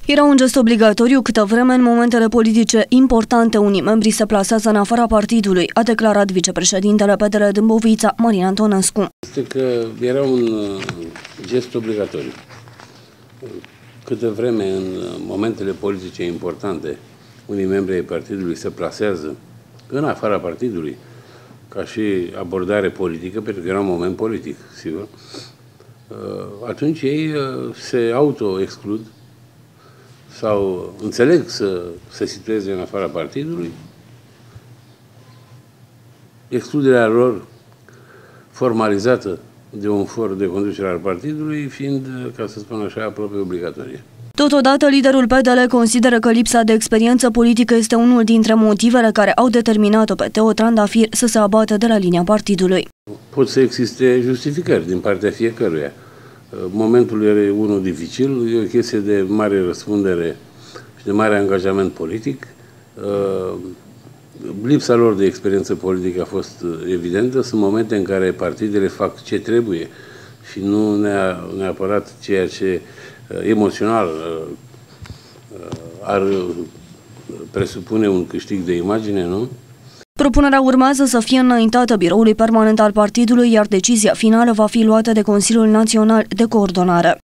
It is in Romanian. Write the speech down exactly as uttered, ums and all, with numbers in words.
Era un gest obligatoriu câtă vreme în momentele politice importante unii membri se plasează în afara partidului, a declarat vicepreședintele P D L Dâmbovița, Marin Antonescu. Este că era un gest obligatoriu. Câtă vreme în momentele politice importante unii membri ai partidului se plasează în afara partidului, ca și abordare politică, pentru că era un moment politic, sigur, atunci ei se auto-exclud sau înțeleg să se situeze în afara partidului, excluderea lor formalizată de un for de conducere al partidului, fiind, ca să spun așa, aproape obligatorie. Totodată, liderul P D L consideră că lipsa de experiență politică este unul dintre motivele care au determinat-o pe Teo Trandafir să se abată de la linia partidului. Pot să existe justificări din partea fiecăruia. Momentul era unul dificil, e o chestie de mare răspundere și de mare angajament politic. Lipsa lor de experiență politică a fost evidentă. Sunt momente în care partidele fac ce trebuie și nu neapărat ceea ce emoțional ar presupune un câștig de imagine, nu? Propunerea urmează să fie înaintată biroului permanent al partidului, iar decizia finală va fi luată de Consiliul Național de Coordonare.